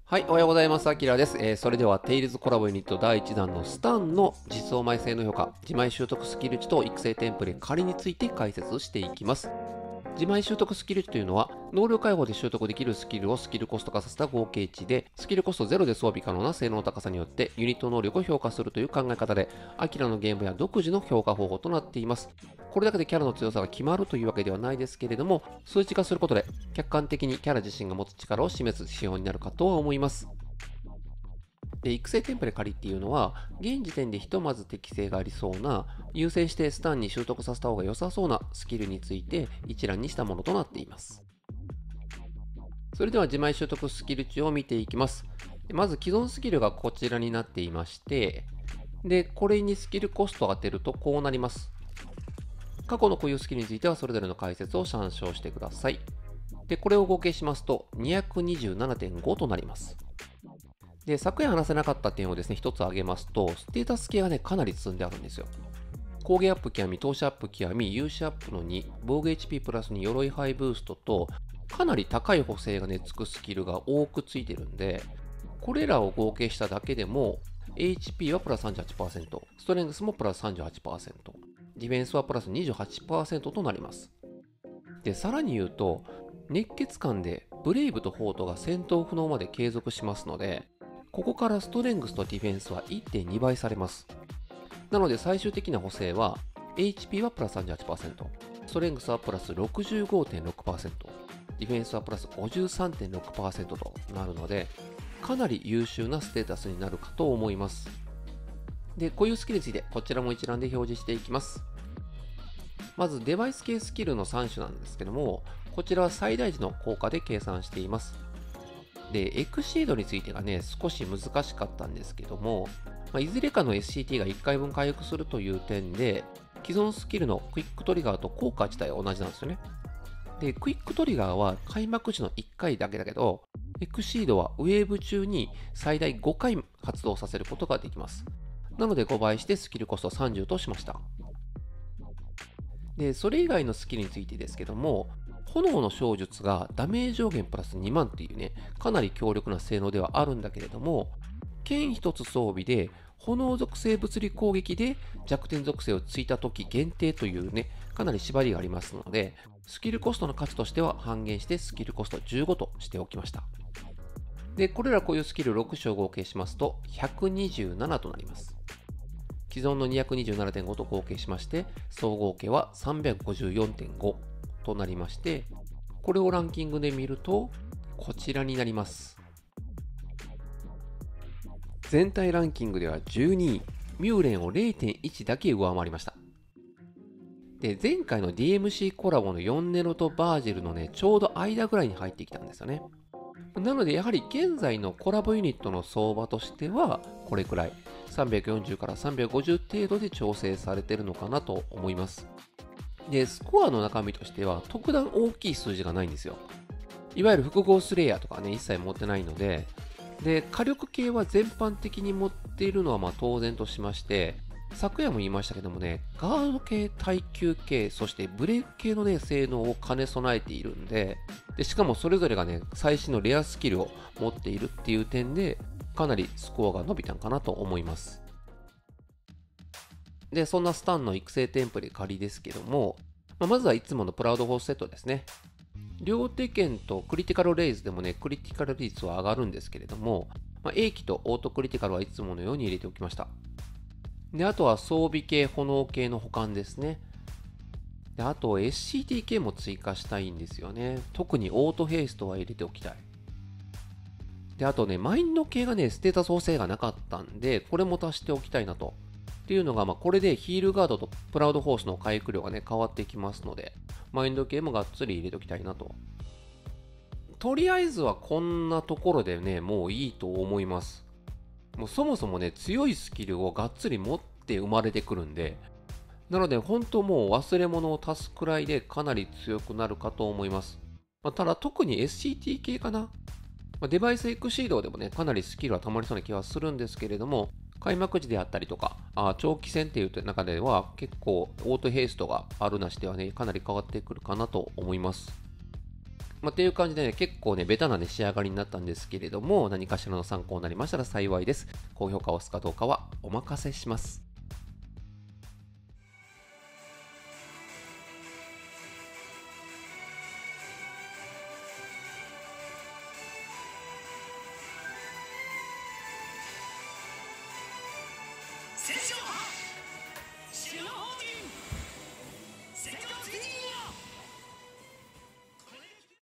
はい、おはようございます。あきらです。それでは、テイルズコラボユニット第1弾のスタンの実装前性の評価、自前習得スキル値と育成テンプレ仮について解説していきます。自前習得スキル値というのは、能力解放で習得できるスキルをスキルコスト化させた合計値で、スキルコストゼロで装備可能な性能の高さによってユニット能力を評価するという考え方で、アキラのゲームや独自の評価方法となっています。これだけでキャラの強さが決まるというわけではないですけれども、数値化することで客観的にキャラ自身が持つ力を示す指標になるかとは思います。で、育成テンプレ仮っていうのは、現時点でひとまず適性がありそうな、優先してスタンに習得させた方が良さそうなスキルについて一覧にしたものとなっています。それでは自前習得スキル値を見ていきます。まず既存スキルがこちらになっていまして、で、これにスキルコストを当てるとこうなります。過去の固有スキルについてはそれぞれの解説を参照してください。で、これを合計しますと 227.5 となります。で、昨夜話せなかった点をですね、一つ挙げますと、ステータス系がね、かなり積んであるんですよ。攻撃アップ極み、投資アップ極み、勇士アップの2、防御 HP プラス2、鎧ハイブーストと、かなり高い補正がね、つくスキルが多くついてるんで、これらを合計しただけでも、HP はプラス 38%、ストレングスもプラス 38%、ディフェンスはプラス 28% となります。で、さらに言うと、熱血感でブレイブとフォートが戦闘不能まで継続しますので、ここからストレングスとディフェンスは 1.2 倍されます。なので最終的な補正は HP はプラス 38%、ストレングスはプラス 65.6%、ディフェンスはプラス 53.6% となるので、かなり優秀なステータスになるかと思います。で、こういうスキルについてこちらも一覧で表示していきます。まずデバイス系スキルの3種なんですけども、こちらは最大値の効果で計算しています。で、エクシードについてがね、少し難しかったんですけども、いずれかの SCT が1回分回復するという点で、既存スキルのクイックトリガーと効果自体は同じなんですよね。で、クイックトリガーは開幕時の1回だけだけど、エクシードはウェーブ中に最大5回発動させることができます。なので5倍してスキルコスト30としました。で、それ以外のスキルについてですけども、炎の小術がダメージ上限プラス2万っていうね、かなり強力な性能ではあるんだけれども、剣一つ装備で炎属性物理攻撃で弱点属性をついた時限定というね、かなり縛りがありますので、スキルコストの価値としては半減してスキルコスト15としておきました。で、これらこういうスキル6種を合計しますと127となります。既存の227.5と合計しまして、総合計は354.5となりまして、これをランキングで見ると、こちらになります。全体ランキングでは12位、ミューレンを 0.1 だけ上回りました。で、前回の DMC コラボの4ネロとバージルのね、ちょうど間ぐらいに入ってきたんですよね。なので、やはり現在のコラボユニットの相場としては、これくらい、340から350程度で調整されているのかなと思います。で、スコアの中身としては、特段大きい数字がないんですよ。いわゆる複合スレイヤーとかね、一切持ってないので、で、火力系は全般的に持っているのは当然としまして、昨夜も言いましたけどもね、ガード系、耐久系、そしてブレーク系のね、性能を兼ね備えているんで、しかもそれぞれがね、最新のレアスキルを持っているっていう点で、かなりスコアが伸びたんかなと思います。で、そんなスタンの育成テンプレ仮ですけども、まずはいつものプラウドフォースセットですね。両手剣とクリティカルレイズでもね、クリティカル率は上がるんですけれども、英気とオートクリティカルはいつものように入れておきました。で、あとは装備系、炎系の保管ですね。で、あと SCT 系も追加したいんですよね。特にオートヘイストは入れておきたい。で、あとね、マインド系がね、ステータス補正がなかったんで、これも足しておきたいなと。っていうのが、これでヒールガードとプラウドフォースの回復量がね、変わってきますので、マインド系もがっつり入れておきたいなと。とりあえずはこんなところでね、もういいと思います。もうそもそもね、強いスキルをがっつり持って生まれてくるんで、なので本当もう忘れ物を足すくらいでかなり強くなるかと思います。ただ特に SCT 系かな。デバイスエクシードでもね、かなりスキルは溜まりそうな気はするんですけれども、開幕時であったりとか、長期戦っていう中では結構オートヘイストがあるなしではね、かなり変わってくるかなと思います。 っていう感じでね、結構ね、ベタなね、仕上がりになったんですけれども、何かしらの参考になりましたら幸いです。高評価を押すかどうかはお任せします。 戦勝